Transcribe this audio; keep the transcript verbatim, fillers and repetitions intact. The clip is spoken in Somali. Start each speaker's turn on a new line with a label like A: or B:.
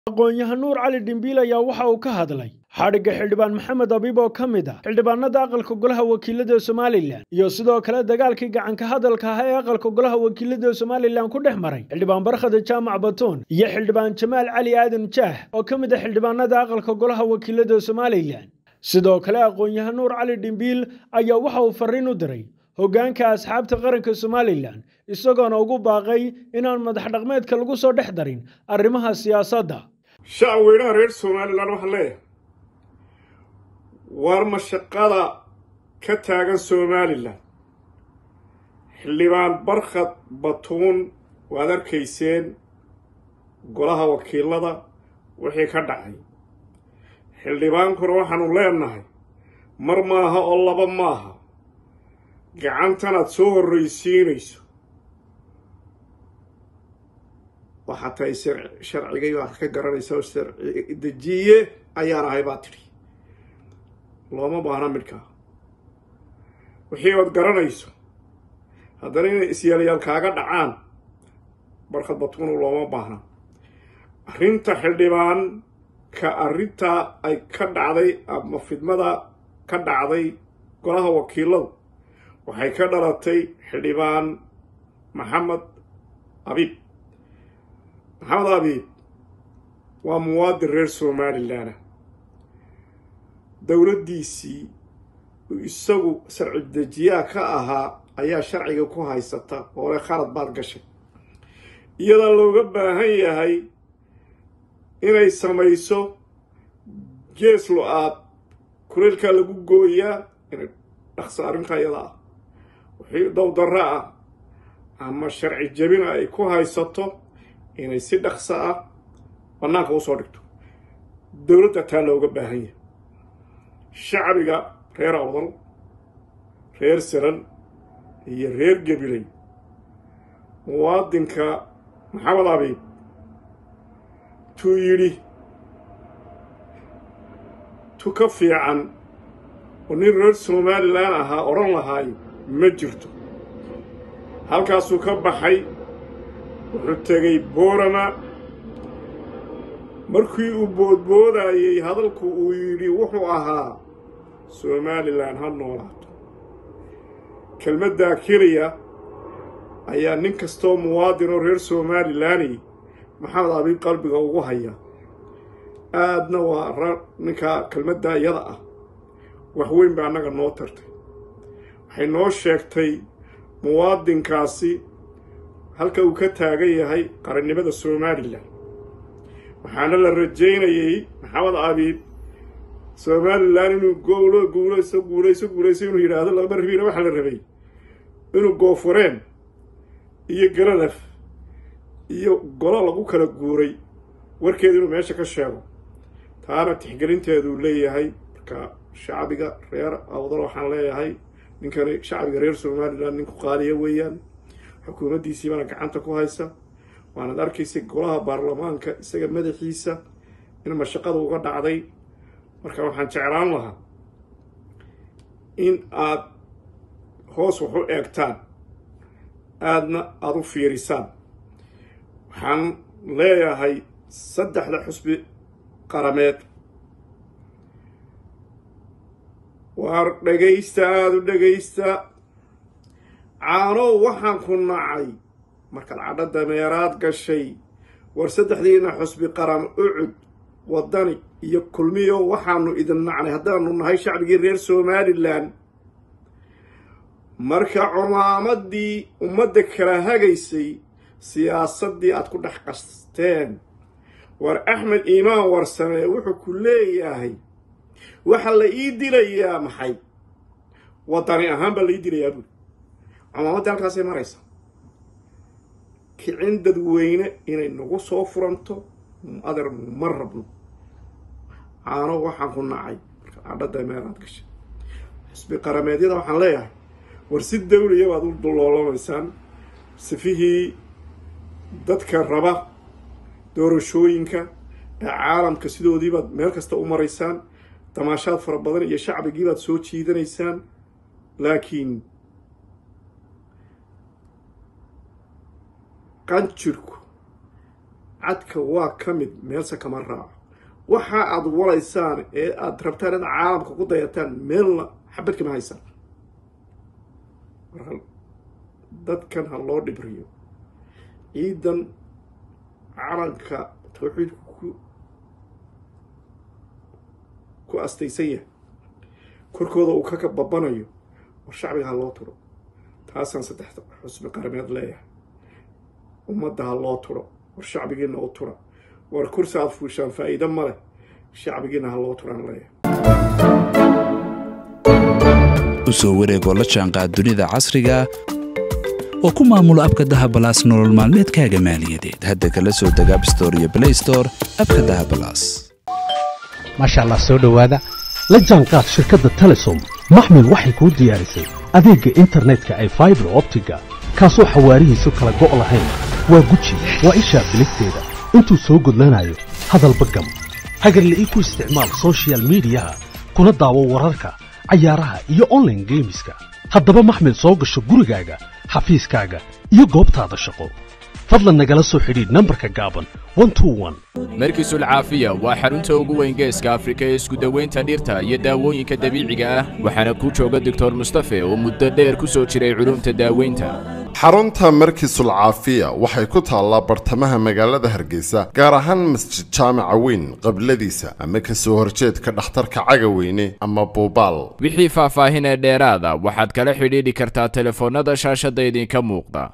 A: aqoon-yahan Nuur Cali Dhimbiil ayaa waxa uu ka hadlay xadhigga xildhibaan Maxamed Abiib oo ka mid ah xildhibaanada aqalka golaha wakiilada Soomaaliland iyo sidoo kale dagaalkii gacanka hadalka ah ee aqalka golaha wakiilada Soomaaliland ku dhex maray xildhibaan Barkhad Jaamac Batuun iyo xildhibaan Jamaal Cali Aadan Jaah oo ka mid ah xildhibaanada aqalka golaha wakiilada Soomaaliland sidoo kale aqoon-yahan Nuur Cali Dhimbiil ayaa waxa uu fariin u diray hoggaanka asxaabta qaranka Soomaaliland isagoona ugu baaqay inaan madax dhaqameedka lagu soo dhex darin arrimaha siyaasadda
B: shacweynaha reer Soomaaliland waxa leeyahay war mashaqada ka taagan Soomaaliland xildhibaan Barkhad Batuun waad arkayseen golaha wakiilada wixii ka dhacay xildhibaankuna waxaanu leenahay mar maaha oo laba maaha gacantanaad soo horreysiinayso waxaa tahay sharcigay wax ka garanaysa oo sharci dejiye ayaan ahay baa tidhi looma baahna midkaa wixii ood garanayso haddana inay isyaalayaal kaaga dhacaan Barkhad Batuun looma baahna arrinta xildhibaan ka arrinta ay ka dhacday ama fidmada ka dhacday golaha wakiilada waxay ka dhalatay xildhibaan Maxamed Abiib Maxamed Abiib waa muwaadin reer Soomaaliland dawladdiisii isagu sharci dejiyaha ka ahaa ayaa sharciga ku haysata oo khalad baad gashay iyada looga baahan yahay inay samayso gees lo-aad kuleelka lagu gooyaa inay dhaqso arrinka iyada ah wixii dowdarra ah ama sharci jabin ay ku haysato inay si dhaqso ah bannaanka usoo dhigto dowladda taa looga baahan yahay shacbiga reer awdal reer salan iyo reer gabiley muwaadinka Maxamed Abiib tuu yidhi tu ka fiican oo nin reer Soomaaliland ahaa odhan lahaayo ma jirto halkaasuu ka baxay wuxuu tegay Boorama markii uu boodboodayay hadalku uu yidhi wuxuu ahaa Soomaaliland ha noolaato kelmadda keliya ayaa nin kastoo muwaadin oo reer Soomaaliland Maxamed Abiib qalbiga ugu haya aadna waa ninka kelmadda iyada ah wax weyn baa anaga noo tartay waxay noo sheegtay muwaadinkaasi halka uu ka taagan yahay qarannimada Soomaaliland waxaana la rajaynayay Maxamed Abiib Soomaaliland inuu goolo guulayso guulayso guulayso inuu yiraahdo laba ribiina waxa la rabay inuu goofureen iyo galalaf iyo golo lagu kala guuray warkeedu inuu meesha ka sheego taana tixgelinteedu leeyahay marka shacbiga reer awdal waxaan leeyahay ninkani shacbiga reer Soomaaliland ninku qaaliya weeyaan xukuumaddiisii bana gacanta ku haysa waana arkaysay golaha baarlamaanka isaga madaxiisa in mashaqada uga dhacday marka waxaan jeclaan lahaa in aad hoos wax u eegtaan aadna aad u fiirisaan waxaan leeyahay saddexda xusbi qarameed waar dhagaysta aad u dhagaysta caanow waxaan ku nacay markaad cadho dameeraad gashay war saddexdiina xusbi qaran ucud wadani iyo kulmiyo waxaanu idin nacnay haddaanu nahay shacbigii reer Soomaaliland marka cumaamadii ummadda kala hagaysay siyaasaddii aad ku dhex qasteen war Axmed Iimaan Warsame wuxuu ku leeyahay waxa la ii dilayaa maxay wadani ahaan baa la ii dilayaa buu cumaamadii halkaasay maraysa kicin dadweyne inay nagu soo furanto adar ma rabno caano waxaan ku nacay cadho dameeraad gashay xisbi qarameedyada waxaan leeyahay war si dawliya baad u dulloolamaysaan sifihii dadka raba doorashooyinka ee caalamka sidoodii baad meel kasta u maraysaan tamaashaad fara badan iyo shacbigii baad soo jiidanaysaan laakiin qanjirku cadka waa ka mid meelse kama raaco waxa aad walaysaan ee aad rabtaan in caalamka ku dayataan meelna xabad kama haysaan dadkan ha loo dhibriyo ciidan calanka tawxiidku ku astaysan yahay korkooda uu ka babanayo war shacbiga ha loo turo taasaan saddex xusbi qarameed leeyahay ummadda ha loo turo war shacbigiina u tura war kursi aad fuushaan faa'iido ma leh shacbigiina ha loo turaan leeyahay
C: u soo wareegoo la jaanqaad dunida casriga oo ku maamulo abka dahabalaas nolol maalmeedkaaga maaliyadeed hadda kala soo deg App Store iyo Play Store abka dahabalaas
D: maasha Allah soo dhawaada la jaanqaad shirkadda Telesom maxmil waxay ku diyaarisay adeegga internetka ay fiber optiga kaasoo xawaarihiisu kala go' lahayn waa guji waa isha biligteeda intuu soo gudlanayo hadalba gam hagarle ii ku isticmaal social media kuna daawo wararka ciyaaraha iyo online gameska haddaba maxmil soo gasho gurigaaga xafiiskaaga iyo goobtaada shaqo fadlan nagala soo xidhiidh nambarka gaaban one two one
E: مركز العافية وحرunta ugu weyn geeska Afrika ee isku daweynta dhirta iyo daawooyinka dabiiciga ah waxaana ku jooga Dr Mustafa oo muddo dheer ku soo jiray culumta daaweynta
F: xarunta markiisul caafiya waxay ku taallaa bartamaha magaalada Hargeysa gaar ahaan masjid jaamaca weyn qabladiisa ama ka soo horjeedka dhakhtarka cagaweyne ama Boobal
E: wixii faahfaahin dheeraada waxaad kala xidhiidhi kartaa telefoonada shaashada idinka muuqda